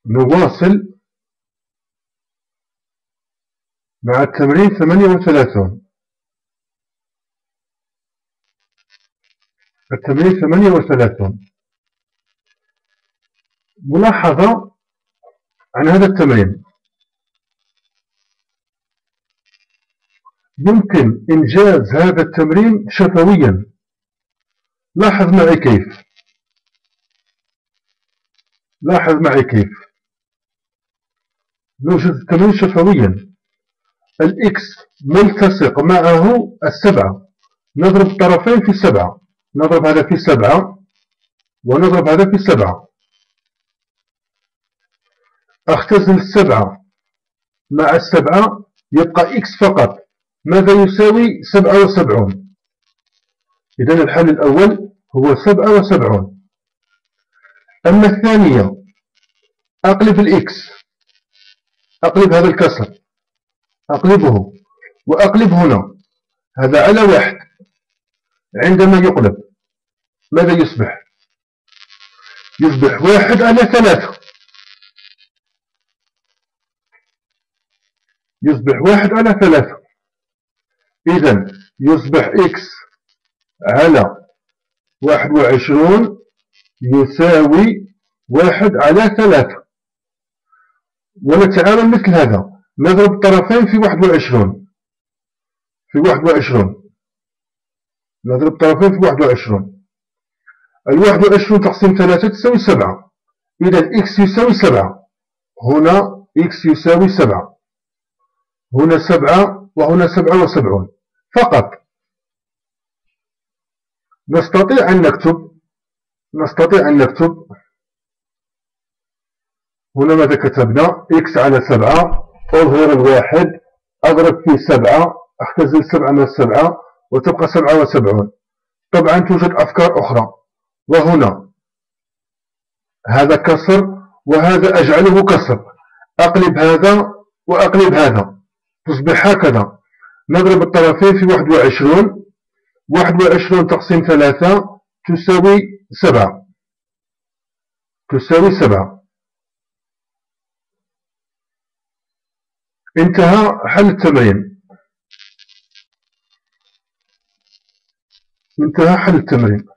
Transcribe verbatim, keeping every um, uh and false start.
نواصل مع التمرين ثمانية وثلاثون. التمرين ثمانية وثلاثون. ملاحظة عن هذا التمرين: يمكن إنجاز هذا التمرين شفويا. لاحظ معي كيف. لاحظ معي كيف نوجد التمرين شفويا. الإكس ملتصق معه السبعة، نضرب الطرفين في سبعة، نضرب هذا في سبعة ونضرب هذا في سبعة. أختزل السبعة مع السبعة، يبقى إكس فقط. ماذا يساوي؟ سبعة وسبعون. إذن الحل الأول هو سبعة وسبعون. أما الثانية، أقلب الإكس، أقلب هذا الكسر، أقلبه وأقلب هنا، هذا على واحد. عندما يقلب ماذا يصبح؟ يصبح واحد على ثلاثة. يصبح واحد على ثلاثة. إذن يصبح إكس على واحد وعشرون يساوي واحد على ثلاثة. ونتعامل مثل هذا، نضرب الطرفين في واحد وعشرون، في واحد وعشرون، نضرب الطرفين في واحد وعشرون. الواحد وعشرون تقسيم ثلاثة تساوي سبعة. إذن إكس يساوي سبعة. هنا إكس يساوي سبعة، هنا سبعة وهنا سبعة وسبعون فقط. نستطيع أن نكتب نستطيع أن نكتب هنا ماذا كتبنا؟ إكس على سبعة، أظهر الواحد، أضرب في سبعة، أختزل سبعة من السبعة وتبقى سبعة وسبعون. طبعا توجد أفكار أخرى، وهنا هذا كسر وهذا أجعله كسر، أقلب هذا وأقلب هذا، تصبح هكذا. نضرب الطرفين في واحد وعشرون، واحد وعشرون تقسيم ثلاثة تساوي سبعة، تساوي سبعة. انتهى حل التمرين. انتهى حل التمرين.